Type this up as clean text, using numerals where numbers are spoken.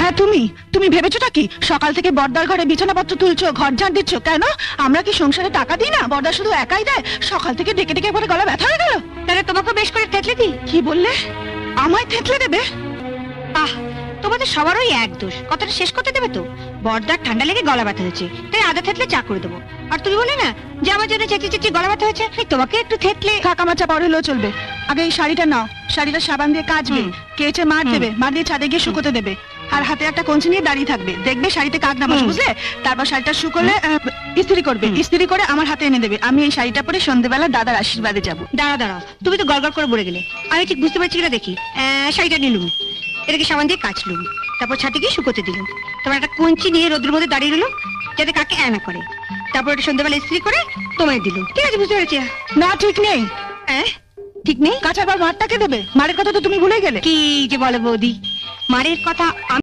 হ্যাঁ তুমি তুমি ভেবেছোটা কি সকাল থেকে বর্দার ঘরে বিছানাপত্র তুলছো, ঘর ঝাঁট দিচ্ছ? কেন আমরা কি সংসারে টাকা দিই না? বর্দা শুধু একাই দেয়? সকাল থেকে ডেকে ডেকে পরে গলা ব্যথা হয়ে গেল। তাহলে তোমাকে বেশ করে থেতলে দিই। কি বললে? আমায় থেতলে দেবে? আহ, তোমাদের সবারই এক দোষ। কথাটা শেষ করতে দেবে তো? বর্দার ঠান্ডা লেগে গলা ব্যথা হয়েছে, তাই আদা থেতলে চা করে দেবো। আর তুমি বলে না যে আমার জন্য চেঁচিয়ে চেঁচিয়ে গলা ব্যথা হয়েছে, তোমাকে একটু থেতলে। কাকা মাচা পর হলেও চলবে। আগে এই শাড়িটা নাও, শাড়িটা সাবান দিয়ে কাচবে, কেচে মার দেবে, মার দিয়ে ছাদে গিয়ে শুকোতে দেবে। আর হাতে একটা কঞ্চি নিয়ে দাঁড়িয়ে থাকবে, দেখবে শাড়িতে কাক না বসে, বুঝলে? তারপর শাড়িটা শুকোলে ইস্ত্রি করবে, ইস্ত্রি করে আমার হাতে এনে দেবে। আমি এই শাড়িটা পরে সন্ধ্যেবেলা দাদার আশীর্বাদে যাবো। দাঁড়াও, তুমি তো গড়গড় করে বলে গেলে। আমি ঠিক বুঝতে পারছি কিনা দেখি। শাড়িটা নিলুম, এটাকে সাবান দিয়ে কাচলুম, তারপর ছাদে গিয়ে শুকোতে দিলুম, তারপর একটা কঞ্চি নিয়ে রোদ্রের মধ্যে দাঁড়িয়ে রইলুম যাতে কাকে না করে, তারপর এটা সন্ধ্যাবেলা ইস্ত্রি করে তোমায় দিলুম। ঠিক আছে, বুঝতে পেরেছি। না ঠিক নেই। ঠিক নেই? কাঁচার পর মারটাকে দেবে? মারের কথা তো তুমি ভুলে গেলে। কি যে বলে বৌদি, মারের কথা